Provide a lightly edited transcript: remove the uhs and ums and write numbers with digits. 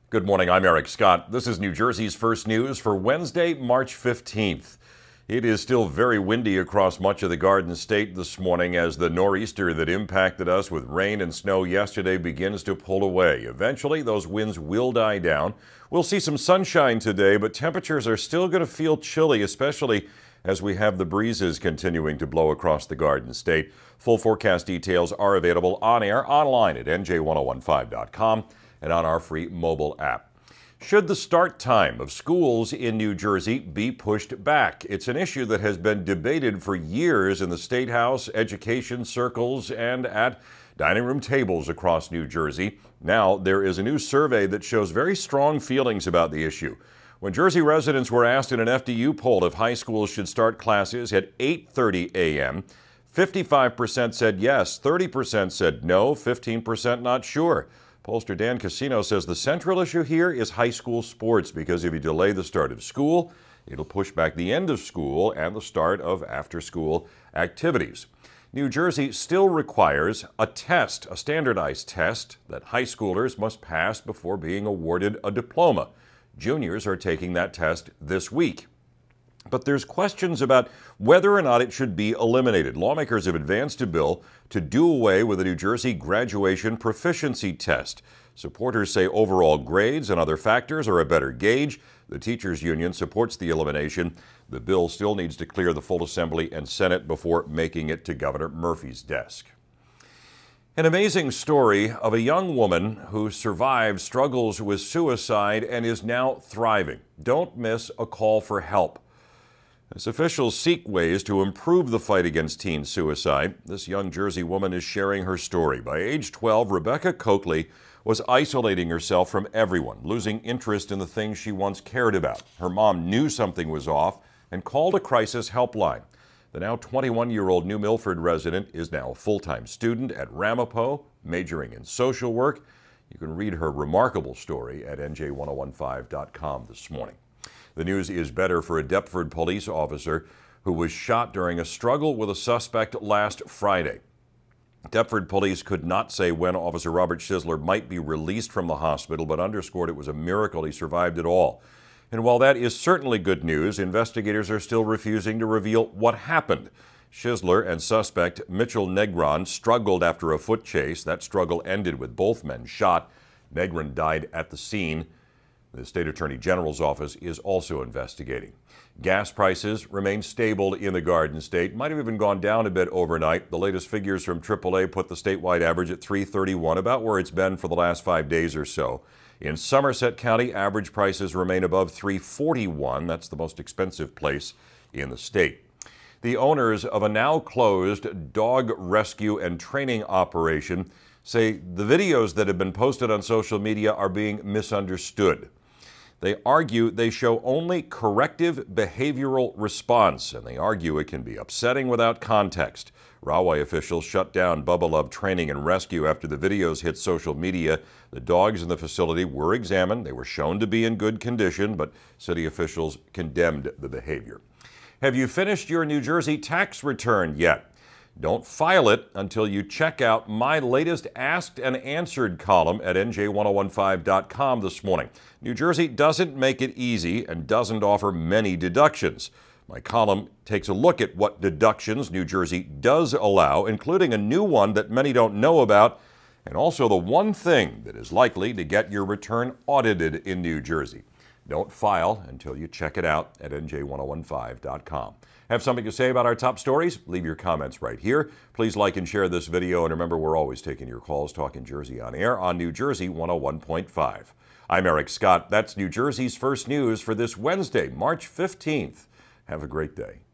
Good morning, I'm Eric Scott. This is New Jersey's first news for Wednesday, March 15th. It is still very windy across much of the Garden State this morning as the nor'easter that impacted us with rain and snow yesterday begins to pull away. Eventually, those winds will die down. We'll see some sunshine today, but temperatures are still going to feel chilly, especially as we have the breezes continuing to blow across the Garden State. Full forecast details are available on air online at NJ1015.com. and on our free mobile app. Should the start time of schools in New Jersey be pushed back? It's an issue that has been debated for years in the State House, education circles, and at dining room tables across New Jersey. Now, there is a new survey that shows very strong feelings about the issue. When Jersey residents were asked in an FDU poll if high schools should start classes at 8:30 a.m., 55% said yes, 30% said no, 15% not sure. Pollster Dan Casino says the central issue here is high school sports because if you delay the start of school, it'll push back the end of school and the start of after-school activities. New Jersey still requires a test, a standardized test that high schoolers must pass before being awarded a diploma. Juniors are taking that test this week. But there's questions about whether or not it should be eliminated. Lawmakers have advanced a bill to do away with the New Jersey graduation proficiency test. Supporters say overall grades and other factors are a better gauge. The teachers union supports the elimination. The bill still needs to clear the full Assembly and Senate before making it to Governor Murphy's desk. An amazing story of a young woman who survived struggles with suicide and is now thriving. Don't miss a call for help. As officials seek ways to improve the fight against teen suicide, this young Jersey woman is sharing her story. By age 12, Rebecca Coakley was isolating herself from everyone, losing interest in the things she once cared about. Her mom knew something was off and called a crisis helpline. The now 21-year-old New Milford resident is now a full-time student at Ramapo, majoring in social work. You can read her remarkable story at NJ1015.com this morning. The news is better for a Deptford police officer who was shot during a struggle with a suspect last Friday. Deptford police could not say when Officer Robert Schisler might be released from the hospital, but underscored it was a miracle he survived at all. And while that is certainly good news, investigators are still refusing to reveal what happened. Schisler and suspect Mitchell Negron struggled after a foot chase. That struggle ended with both men shot. Negron died at the scene. The State Attorney General's office is also investigating. Gas prices remain stable in the Garden State. Might have even gone down a bit overnight. The latest figures from AAA put the statewide average at $3.31, about where it's been for the last 5 days or so. In Somerset County, average prices remain above $3.41. That's the most expensive place in the state. The owners of a now closed dog rescue and training operation say the videos that have been posted on social media are being misunderstood. They argue they show only corrective behavioral response, and they argue it can be upsetting without context. Rahway officials shut down Bubba Love Training and Rescue after the videos hit social media. The dogs in the facility were examined. They were shown to be in good condition, but city officials condemned the behavior. Have you finished your New Jersey tax return yet? Don't file it until you check out my latest Asked and Answered column at NJ1015.com this morning. New Jersey doesn't make it easy and doesn't offer many deductions. My column takes a look at what deductions New Jersey does allow, including a new one that many don't know about, and also the one thing that is likely to get your return audited in New Jersey. Don't file until you check it out at NJ1015.com. Have something to say about our top stories? Leave your comments right here. Please like and share this video, and remember, we're always taking your calls, Talking Jersey on air on New Jersey 101.5. I'm Eric Scott. That's New Jersey's first news for this Wednesday, March 15th. Have a great day.